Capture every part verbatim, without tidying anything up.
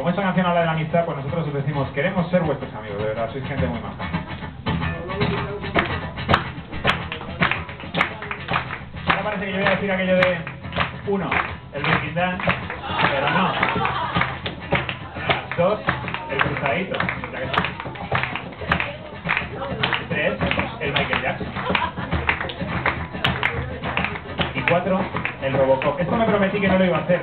como esta canción habla de la amistad, pues nosotros os decimos, queremos ser vuestros amigos, de verdad, sois gente muy maja. Ahora parece que yo voy a decir aquello de uno, el Breaking Dance, pero no. Dos, el cruzadito, ya que está. Tres, el Michael Jackson. Y cuatro, el Robocop. Esto me prometí que no lo iba a hacer.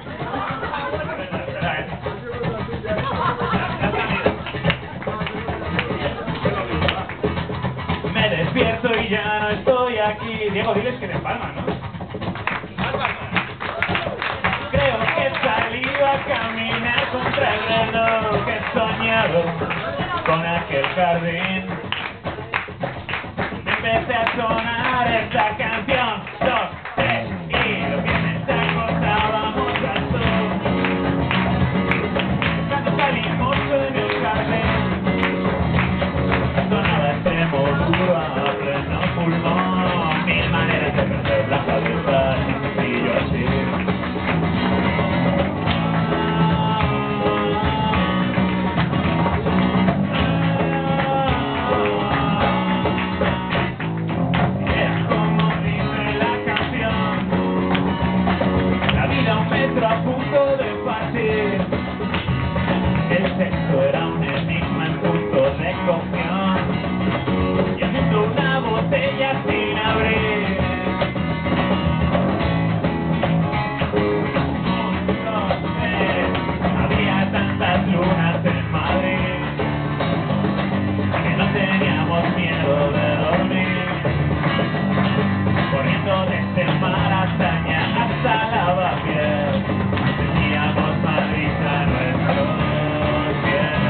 Me despierto y ya no estoy aquí. Diego, diles que te palman, ¿no? Creo que he salido a caminar contra el reloj. He soñado con aquel jardín. Empecé a sonar esta canción. Dos, tres, y lo que me acostábamos al sol. Cuando salimos en el jardín, sonaba este motivo a pleno pulmón. Mil maneras de perder la cabeza, y yo así. A punto de partir, el sexo era un enigma en punto de cocción, y haciendo una botella sin abrir. Entonces, había tantas lunas en Madrid que no teníamos miedo de dormir, corriendo desde Marazaña hasta Lavapiés. Teníamos Madrid a nuestros pies.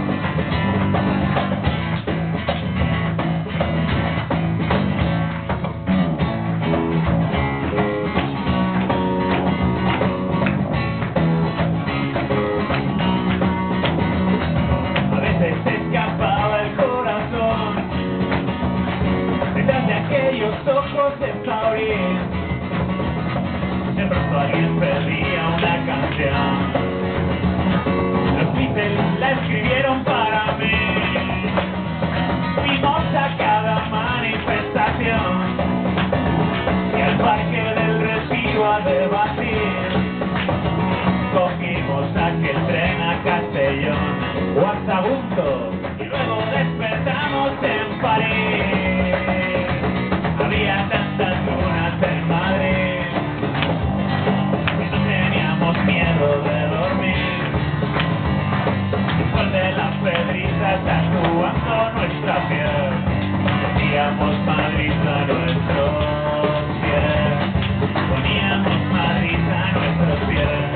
A veces se escapaba el corazón detrás de aquellos ojos de Saurín. De pronto alguien pedía una canción. Los Beatles la escribieron para mí. Fuimos a cada manifestación y al parque del Retiro a debatir. Cogimos aquel tren a Castellón o a Sagunto y luego despertamos en París. Había tantas lunas en Madrid, miedo de dormir. El sol de las pedritas tatuando nuestra piel. Decíamos Madrid a nuestros pies. Poníamos Madrid a nuestros pies.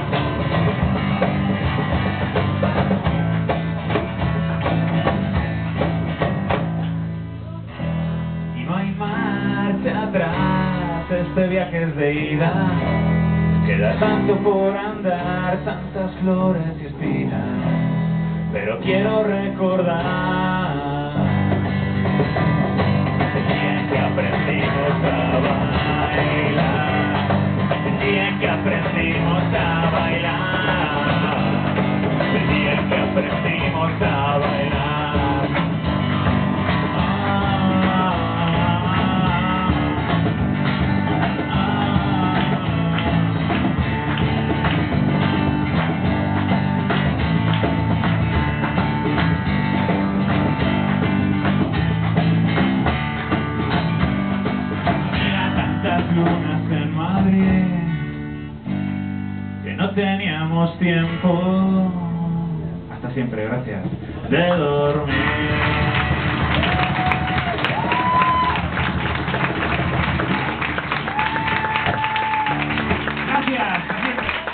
Y no hay marcha atrás, este viaje es de ida. Queda tanto por andar, tantas flores y espinas, pero quiero recordar el día en que aprendimos a bailar, el día en que aprendimos a bailar, el día en que aprendimos a bailar. Lunas en Madrid que no teníamos tiempo, hasta siempre, gracias, de dormir.